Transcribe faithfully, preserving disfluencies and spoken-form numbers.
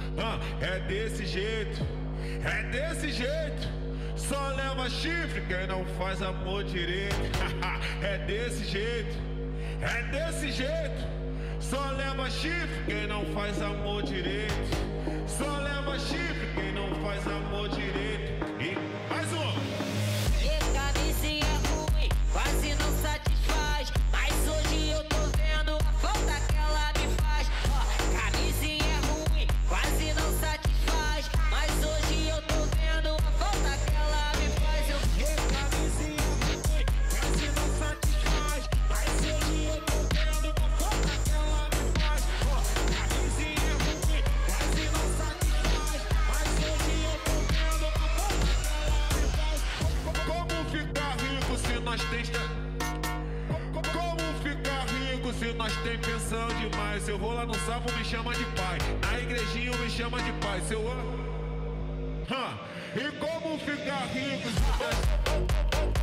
Ah, é desse jeito, é desse jeito. Só leva chifre quem não faz amor direito. É desse jeito, é desse jeito. Só leva chifre quem não faz amor direito. Só leva chifre quem não faz amor direito. E mais um. E camisinha ruim, quase não satisfaz. Mas hoje eu tô vendo a falta que ela me faz. Ó, camisinha ruim, quase não satisfaz. Mas hoje eu tô vendo a falta que ela me faz. Eu... E camisinha ruim, quase não satisfaz. Mas hoje eu tô vendo a falta que ela me faz. Ó, camisinha ruim, quase não satisfaz. Mas hoje eu tô vendo a falta que ela me faz. Como ficar rico se nós tem... Como ficar rico se nós tem pensão demais? Se eu vou lá no sapo, me chama de pai. Na igrejinha me chama de pai. Se eu... Hã? E como ficar rico se nós...